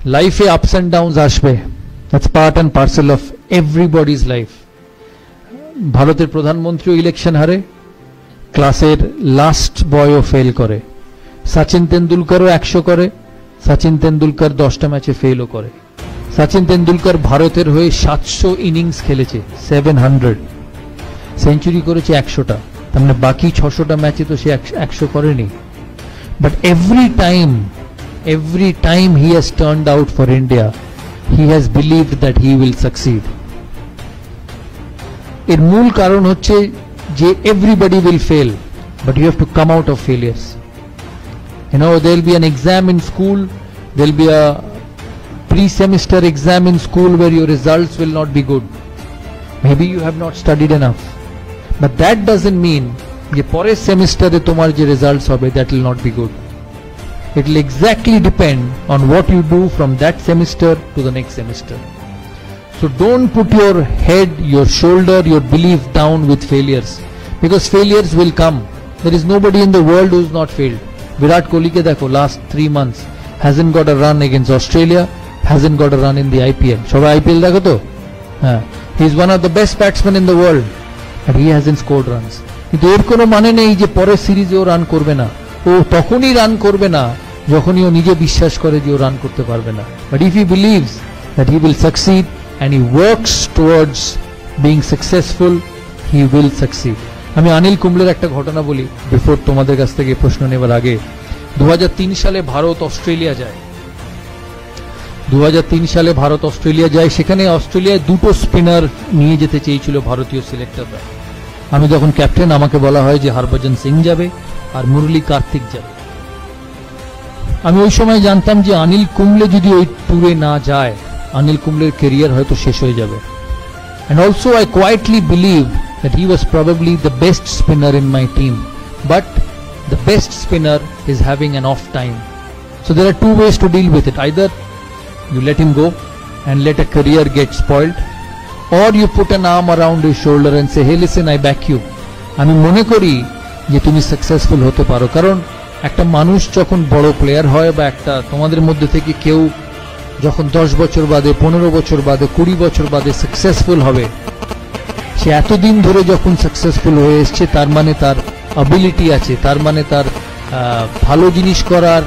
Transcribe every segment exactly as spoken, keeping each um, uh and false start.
লাইফে ups and downs আসবে, that's part and parcel of everybody's life. ভারতের প্রধানমন্ত্রীও ইলেকশন হারে, ক্লাসের লাস্ট বয়ও ফেল করে, সচিন তেন্ডুলকরও একশো করে, সচিন তেন্ডুলকর দশটা ম্যাচে ফেলও করে। সচিন তেন্ডুলকর ভারতের হয়ে সাতশো ইনিংস খেলেছে, সেভেন হান্ড্রেড, সেঞ্চুরি করেছে একশোটা, তার মানে বাকি ছশোটা ম্যাচে তো সে একশো করেনি। But every time every time he has turned out for India, he has believed that he will succeed. এর মূল কারণ হচ্ছে যে everybody will fail, but you have to come out of failures. You know, there will be an exam in school, there will be a pre-semester exam in school where your results will not be good. Maybe you have not studied enough. But that doesn't mean যে পরের সেমিস্টারে তোমার যে results হবে that will not be good. It will exactly depend on what you do from that semester to the next semester. So don't put your head, your shoulder, your belief down with failures, because failures will come. There is nobody in the world who is not failed. Virat Kohli ke dekho, last three months hasn't got a run against Australia, hasn't got a run in the I P L. Shobai I P L dekho to? Haan. He is one of the best batsmen in the world, but he hasn't scored runs. Kintu er kono mane nei je pore series e o run korbe na. O tokhonই run korbe na jokhonই o nije bishwash kore je o run korte parbe na. But if he believes that he will succeed and he works towards being successful, he will succeed. আমি অনিল কুম্বলের একটা ঘটনা বলি before তোমাদের কাছ থেকে প্রশ্ন নেবার আগে। দু হাজার তিন সালে ভারত অস্ট্রেলিয়া যায় দু হাজার তিন সালে ভারত অস্ট্রেলিয়া যায় সেখানে অস্ট্রেলিয়ায় দুটো স্পিনার নিয়ে যেতে চেয়েছিল ভারতীয় সিলেক্টররা। আমি যখন ক্যাপ্টেন আমাকে বলা হয় যে হরভজন সিং যাবে আর মুরলী কার্তিক যাবে। আমি ওই সময় জানতাম যে অনিল কুম্বলে যদি ওই ট্যুরে না যায় অনিল কুম্বলের ক্যারিয়ার হয়তো শেষ হয়ে যাবে। And also I quietly believed that he was probably the best spinner in my team, but the best spinner is having an off time. So there are two ways to deal with it. Either you let him go and let a career get spoiled, or you put an arm around his shoulder and say, hey listen, I back you. আমি মনে করি যে তুমি successful হতে পারো, কারণ একটা মানুষ যখন বড় প্লেয়ার হয় বা একটা তোমাদের মধ্যে থেকে কেউ যখন দশ বছর বাদে, পনেরো বছর বাদে, কুড়ি বছর বাদে সাকসেসফুল হবে, সে এতদিন ধরে যখন সাকসেসফুল হয়ে এসছে তার মানে তার অ্যাবিলিটি আছে, তার মানে তার ভালো জিনিস করার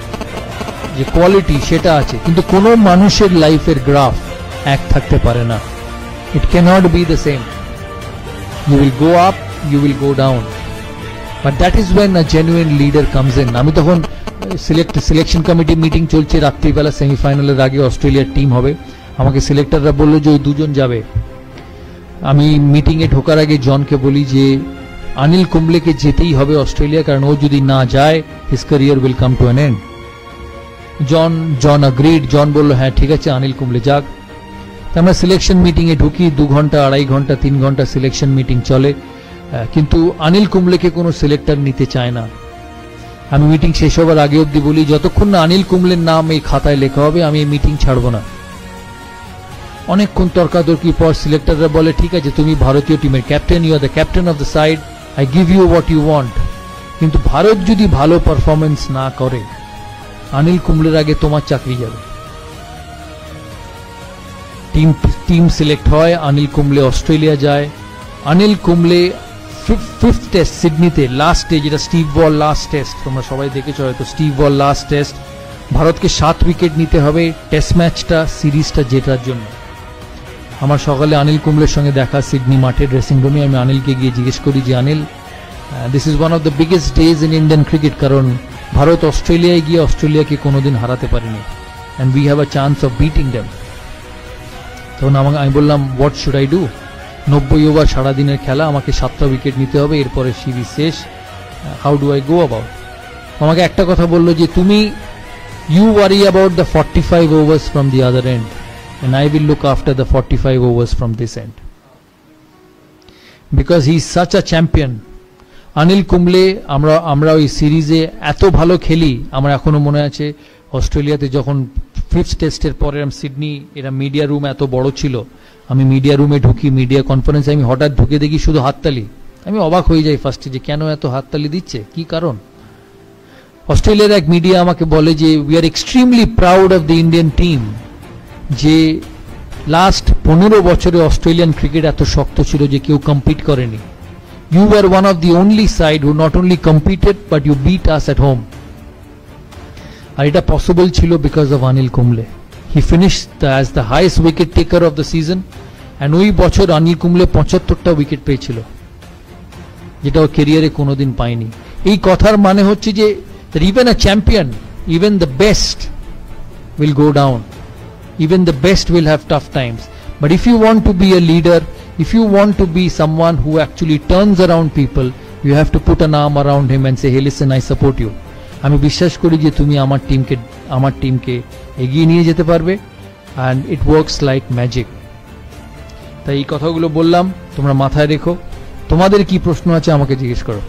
যে কোয়ালিটি সেটা আছে। কিন্তু কোনো মানুষের লাইফের গ্রাফ এক থাকতে পারে না। It can't be the same. You will go up, you will go down, but that is when a genuine leader comes in. আমি তখন সিলেক্ট সিলেকশন কমিটি মিটিং চলছে, রাত্রিবেলা সেমিফাইনালের আগে অস্ট্রেলিয়ার টিম হবে। আমাকে সিলেক্টররা বললো যে ওই দুজন যাবে। আমি মিটিংয়ে ঢোকার আগে জনকে বলি যে অনিল কুম্বলেকে যেতেই হবে অস্ট্রেলিয়া, কারণ ও যদি না যায় his career will come to an end. John John agreed. John বললো হ্যাঁ ঠিক আছে অনিল কুম্বলে যাক। আমরা সিলেকশন মিটিংয়ে ঢুকি, দু ঘন্টা আড়াই ঘন্টা তিন ঘন্টা সিলেকশন মিটিং চলে, কিন্তু অনিল কুম্বলেকে কোনো সিলেক্টর নিতে চায় না। আমি মিটিং শেষ হবার আগে অব্দি বলি যতক্ষণ না অনিল কুম্বলের নাম এই খাতায় লেখা হবে আমি এই মিটিং ছাড়বো না। অনেকক্ষণ তর্কাতর্কির পর সিলেক্টররা বলে ঠিক আছে তুমি ভারতীয় টিমের captain, you are the captain of the side, I give you what you want. কিন্তু ভারত যদি ভালো পারফরমেন্স না করে অনিল কুম্বলের আগে তোমার চাকরি যাবে। টিম টিম সিলেক্ট হয়, অনিল কুম্বলে অস্ট্রেলিয়া যায়। অনিল কুম্বলে ফিফথ টেস্ট সিডনিতে লাস্ট ডে, যেটা স্টিভ বল লাস্ট টেস্ট, তোমরা সবাই দেখেছো হয়তো স্টিভ বল লাস্ট টেস্ট, ভারতকে সাত উইকেট নিতে হবে টেস্ট ম্যাচটা সিরিজটা জেতার জন্য। আমার সকালে অনিল কুম্বলের সঙ্গে দেখা সিডনি মাঠে ড্রেসিং রুমে। আমি অনিলকে গিয়ে জিজ্ঞেস করি যে Anil, this is one of the biggest days in Indian cricket, কারণ ভারত অস্ট্রেলিয়ায় গিয়ে অস্ট্রেলিয়াকে কোনোদিন হারাতে পারেনি, and we have a chance of beating them. তখন আমাকে আমি বললাম হোয়াট শুড আই ডু, নব্বই ওভার সারাদিনের খেলা, আমাকে সাতটা উইকেট নিতে হবে, এরপরে সিরিজ শেষ, how do I go about. আমাকে একটা কথা বললো যে তুমি you worry about the forty five overs from the other end and I will look after the forty-five overs from this end, because he is such a champion. Anil Kumble আমরা আমরা ওই সিরিজে এত ভালো খেলি, আমার এখনো মনে আছে অস্ট্রেলিয়াতে যখন ফিফথ টেস্টের পরে সিডনি এরা মিডিয়া রুম এত বড় ছিল, আমি মিডিয়া রুমে ঢুকি, মিডিয়া কনফারেন্সে আমি হঠাৎ ঢুকে দেখি শুধু হাততালি। আমি অবাক হয়ে যাই ফার্স্টে যে কেন এত হাততালি দিচ্ছে, কি কারণ। অস্ট্রেলিয়ার এক মিডিয়া আমাকে বলে যে we are extremely proud of the Indian team, যে লাস্ট পনেরো বছরে অস্ট্রেলিয়ান ক্রিকেট এত শক্ত ছিল যে কেউ কম্পিট করেনি। You are one of the only side who not only competed but you beat us at home. আর এটা পসিবল ছিল because of Anil Kumble. He finished as the highest wicket taker of the season, and ওই বছর Anil Kumble পঁচাত্তরটা wicket পেয়েছিল, যেটা ও কেরিয়ারে কোনোদিন পায়নি। এই কথার মানে হচ্ছে যে even a champion, even the best will go down, even the best will have tough times. But if you want to be a leader, if you want to be someone who actually turns around people, you have to put an arm around him and say, hey listen, I support you. আমি বিশ্বাস করি যে তুমি আমার টিমকে আমার টিমকে এগিয়ে নিয়ে যেতে পারবে, and it works like magic. তাই এই কথাগুলো বললাম, তোমরা মাথায় রেখো। তোমাদের কি প্রশ্ন আছে আমাকে জিজ্ঞেস করো,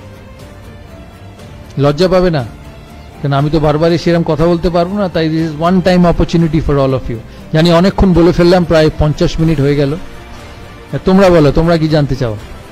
লজ্জা পাবে না, কারণ আমি তো বারবারই সেরকম কথা বলতে পারবো না। তাই this is one time opportunity for all of you. জানি অনেকক্ষণ বলে ফেললাম, প্রায় পঞ্চাশ মিনিট হয়ে গেল। তোমরা বলো, তোমরা কি জানতে চাও?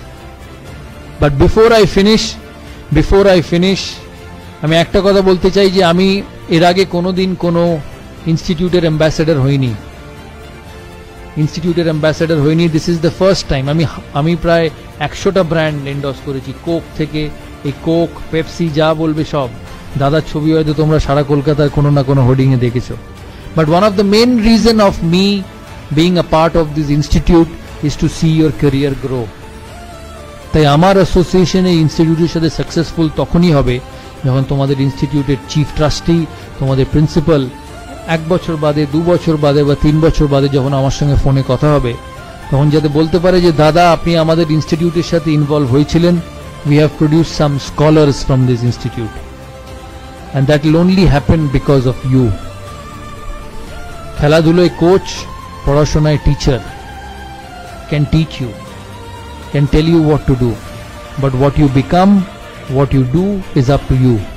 But before I finish before I finish আমি একটা কথা বলতে চাই যে আমি এর আগে কোনোদিন কোনো ইনস্টিটিউটের অ্যাম্বাসেডর হইনি ইনস্টিটিউটের অ্যাম্বাসেডর হইনি this is the first time. আমি আমি প্রায় একশোটা ব্র্যান্ড এন্ডোর্স করেছি, কোক থেকে এই কোক, পেপসি, যা বলবে সব। দাদার ছবি হয়তো তোমরা সারা কলকাতার কোনো না কোনো হোর্ডিং এ দেখেছো। But one of the main reason of me being a part of this institute is to see your career grow. তাই আমার অ্যাসোসিয়েশন এই ইনস্টিটিউটের সাথে সাকসেসফুল তখনই হবে যখন তোমাদের ইনস্টিটিউটের চিফ ট্রাস্টি, তোমাদের প্রিন্সিপাল এক বছর বাদে, দু বছর বাদে বা তিন বছর বাদে যখন আমার সঙ্গে ফোনে কথা হবে, তখন যাতে বলতে পারে যে দাদা আপনি আমাদের ইনস্টিটিউটের সাথে ইনভলভ হয়েছিলেন, we have produce some scholars from this institute, and that will only happen because of you. খেলাধুলোয় কোচ, পড়াশোনায় teacher can teach you, can tell you what to do, but what you become, what you do is up to you.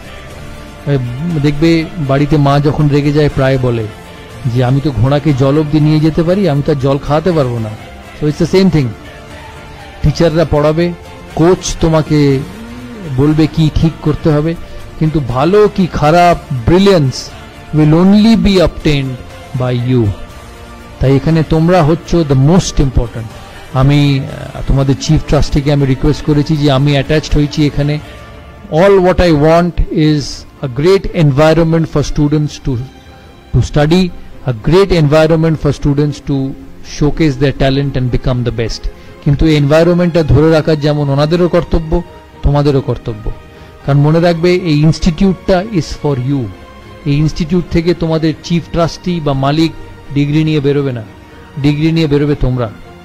দেখবে বাড়িতে মা যখন রেগে যায় প্রায় বলে যে আমি তো ঘোড়াকে জল অবধি নিয়ে যেতে পারি, আমি তো জল খাওয়াতে পারবো না। So it's the same thing. টিচাররা পড়াবে, কোচ তোমাকে বলবে কি ঠিক করতে হবে, কিন্তু ভালো কি খারাপ, brilliance will only be obtained by you. তাই এখানে তোমরা হচ্ছ দ্য মোস্ট ইম্পর্ট্যান্ট। আমি তোমাদের চিফ ট্রাস্টিকে আমি রিকোয়েস্ট করেছি যে আমি অ্যাটাচড হয়েছি এখানে। All what I want is a great environment for students to to study, a great environment for students to showcase their talent and become the best. কিন্তু এই এনভায়রনমেন্টটা ধরে রাখার যেমন ওনাদেরও কর্তব্য, তোমাদেরও কর্তব্য। কারণ মনে রাখবে এই ইনস্টিটিউটটা ইজ ফর ইউ। এই ইনস্টিটিউট থেকে তোমাদের চিফ ট্রাস্টি বা মালিক ডিগ্রি নিয়ে বেরোবে না, ডিগ্রি নিয়ে বেরোবে তোমরা।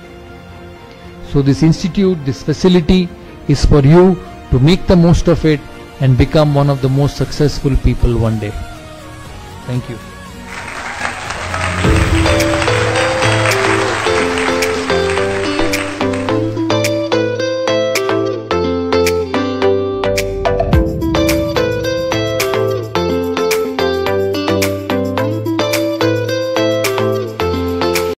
So this institute, this facility is for you to make the most of it and become one of the most successful people one day. Thank you.